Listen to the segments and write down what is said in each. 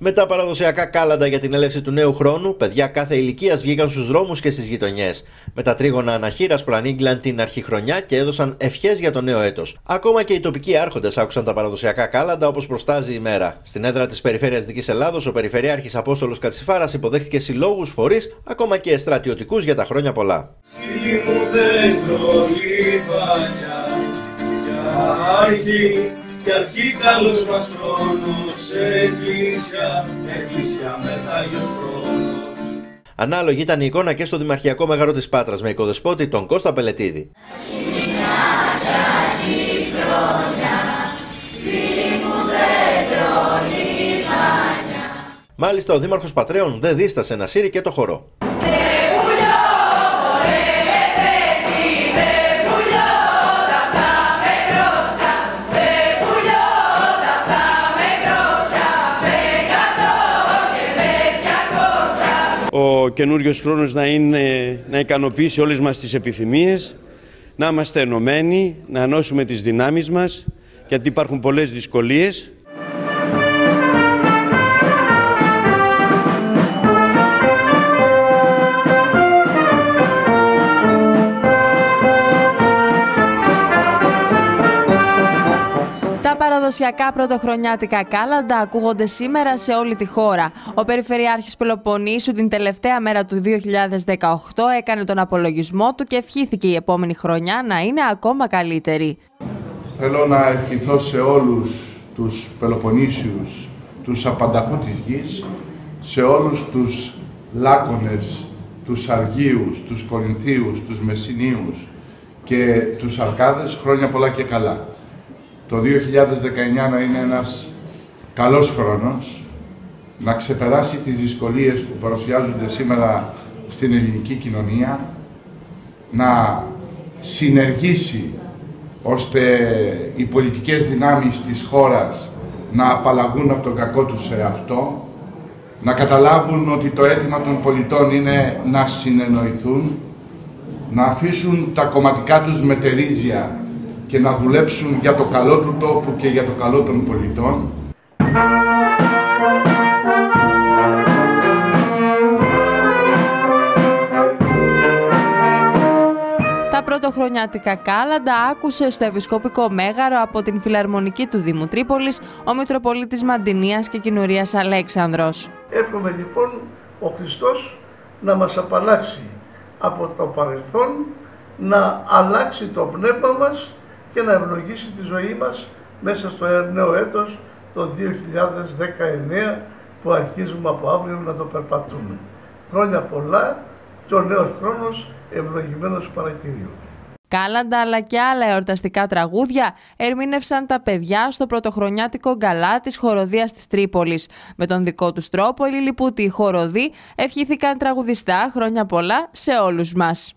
Με τα παραδοσιακά κάλαντα για την έλευση του νέου χρόνου, παιδιά κάθε ηλικίας βγήκαν στους δρόμους και στις γειτονιές. Με τα τρίγωνα αναχείρας προανήγγυλαν την αρχιχρονιά και έδωσαν ευχές για το νέο έτος. Ακόμα και οι τοπικοί άρχοντες άκουσαν τα παραδοσιακά κάλαντα όπως προστάζει η μέρα. Στην έδρα της Περιφέρειας Δυτικής Ελλάδος, ο Περιφερειάρχης Απόστολος Κατσιφάρας υποδέχτηκε συλλόγους, φορείς, ακόμα και στρατιωτικούς για τα χρόνια πολλά. Κι αρχή καλός μας χρόνος, εκκλησιά Μεγάγιος χρόνος. Ανάλογη ήταν η εικόνα και στο Δημαρχιακό Μέγαρο της Πάτρας με οικοδεσπότη τον Κώστα Πελετίδη. Μάλιστα ο Δήμαρχος Πατρέων δεν δίστασε να σύρει και το χορό. Ο καινούριος χρόνος να ικανοποιήσει όλες μας τις επιθυμίες, να είμαστε ενωμένοι, να ενώσουμε τις δυνάμεις μας, γιατί υπάρχουν πολλές δυσκολίες. Τα παραδοσιακά πρωτοχρονιάτικα κάλαντα ακούγονται σήμερα σε όλη τη χώρα. Ο Περιφερειάρχης Πελοποννήσου την τελευταία μέρα του 2018 έκανε τον απολογισμό του και ευχήθηκε η επόμενη χρονιά να είναι ακόμα καλύτερη. Θέλω να ευχηθώ σε όλους τους Πελοποννήσιους, τους απανταχού της γης, σε όλους τους Λάκωνες, τους Αργίους, τους Κορινθίους, τους Μεσσηνίους και τους Αρκάδες χρόνια πολλά και καλά. Το 2019 να είναι ένας καλός χρόνος, να ξεπεράσει τις δυσκολίες που παρουσιάζονται σήμερα στην ελληνική κοινωνία, να συνεργήσει ώστε οι πολιτικές δυνάμεις της χώρας να απαλλαγούν από τον κακό τους εαυτό, να καταλάβουν ότι το αίτημα των πολιτών είναι να συνεννοηθούν, να αφήσουν τα κομματικά τους μετερίζια και να δουλέψουν για το καλό του τόπου και για το καλό των πολιτών. Τα πρωτοχρονιάτικα κάλαντα άκουσε στο Επισκοπικό Μέγαρο από την Φιλαρμονική του Δήμου Τρίπολης ο Μητροπολίτης Μαντινίας και Κοινουρίας Αλέξανδρος. Εύχομαι λοιπόν ο Χριστός να μας απαλλάξει από το παρελθόν, να αλλάξει το πνεύμα μας και να ευλογήσει τη ζωή μας μέσα στο νέο έτος, το 2019, που αρχίζουμε από αύριο να το περπατούμε. Χρόνια πολλά και ο νέος χρόνος ευλογημένος παρακυρίου. Κάλαντα αλλά και άλλα εορταστικά τραγούδια ερμήνευσαν τα παιδιά στο πρωτοχρονιάτικο γκαλά της χοροδίας της Τρίπολης. Με τον δικό τους τρόπο οι λιλιπούτοι χοροδοί ευχήθηκαν τραγουδιστά χρόνια πολλά σε όλους μας.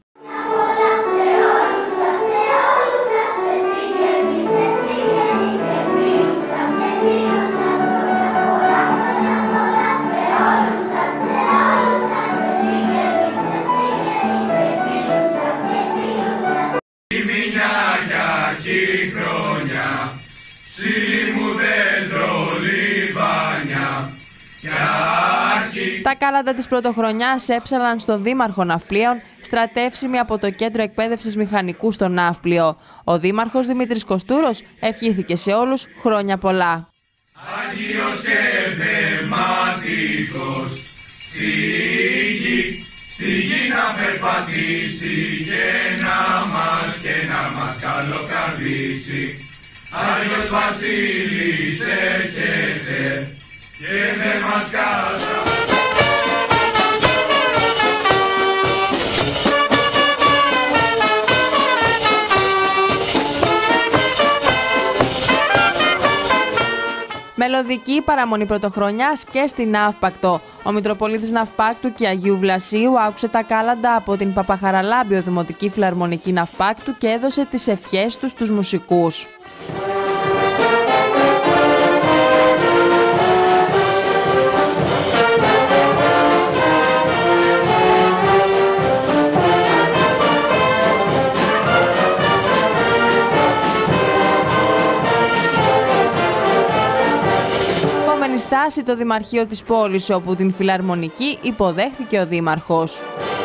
Τα κάλαντα της πρωτοχρονιάς έψαλαν στον Δήμαρχο Ναυπλίων, στρατεύσιμοι από το Κέντρο Εκπαίδευσης Μηχανικού στο Ναύπλιο. Ο Δήμαρχος Δημήτρης Κοστούρος ευχήθηκε σε όλους χρόνια πολλά. Άγιος και πνευματικός, στη γη να περπατήσει και να μας καλοκαρδίσει. Άγιος Βασίλης έρχεται και δεν μας κάσα. Μελωδική παραμονή πρωτοχρονιάς και στην Ναύπακτο. Ο Μητροπολίτης Ναυπάκτου και Αγίου Βλασίου άκουσε τα κάλαντα από την Παπαχαραλάμπιο Δημοτική Φιλαρμονική Ναυπάκτου και έδωσε τις ευχές τους στους μουσικούς. στάση το Δημαρχείο της πόλης, όπου την φιλαρμονική υποδέχθηκε ο Δήμαρχος.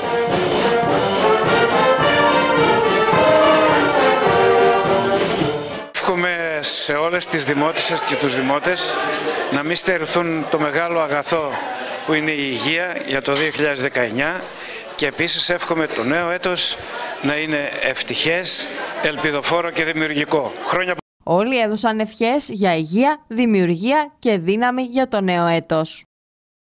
Εύχομαι σε όλες τις δημότισσες και τους δημότες να μην στερηθούν το μεγάλο αγαθό που είναι η υγεία για το 2019 και επίσης εύχομαι το νέο έτος να είναι ευτυχές, ελπιδοφόρο και δημιουργικό. Όλοι έδωσαν ευχές για υγεία, δημιουργία και δύναμη για το νέο έτος.